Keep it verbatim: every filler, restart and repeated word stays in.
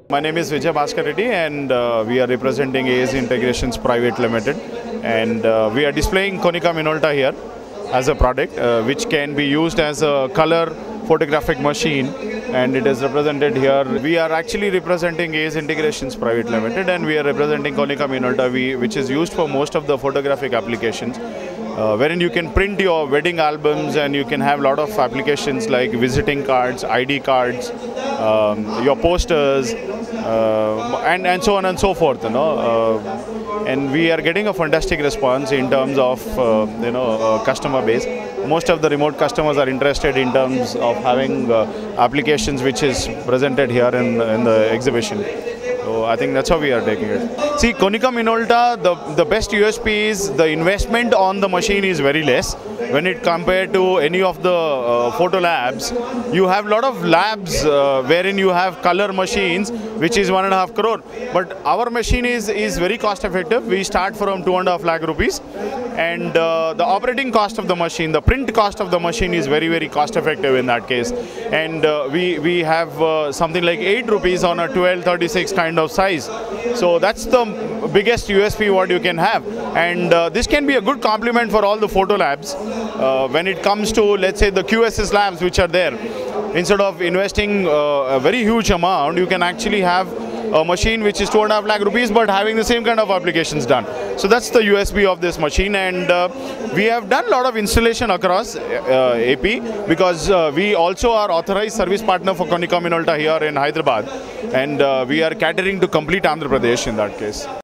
My name is Vijay Bhaskar Reddy and uh, we are representing A S Integrations Private Limited, and uh, we are displaying Konica Minolta here as a product uh, which can be used as a color photographic machine, and it is represented here. We are actually representing A S Integrations Private Limited and we are representing Konica Minolta, we, which is used for most of the photographic applications. Uh, wherein you can print your wedding albums, and you can have a lot of applications like visiting cards, I D cards, um, your posters, uh, and, and so on and so forth. You know, uh, and we are getting a fantastic response in terms of uh, you know uh, customer base. Most of the remote customers are interested in terms of having uh, applications which is presented here in, in the exhibition. So I think that's how we are taking it. See, Konica Minolta, the, the best U S P is the investment on the machine is very less when it compared to any of the uh, photo labs. You have a lot of labs uh, wherein you have color machines, which is one and a half crore. But our machine is, is very cost effective. We start from two and a half lakh rupees. And uh, the operating cost of the machine, the print cost of the machine is very, very cost effective in that case. And uh, we, we have uh, something like eight rupees on a twelve thirty-six kind of size. So that's the biggest U S P what you can have. And uh, this can be a good complement for all the photo labs. Uh, when it comes to, let's say, the Q S S labs which are there, instead of investing uh, a very huge amount, you can actually have a machine which is two and a half lakh rupees but having the same kind of applications done. So that's the U S B of this machine, and uh, we have done a lot of installation across uh, A P because uh, we also are authorized service partner for Konica Minolta here in Hyderabad, and uh, we are catering to complete Andhra Pradesh in that case.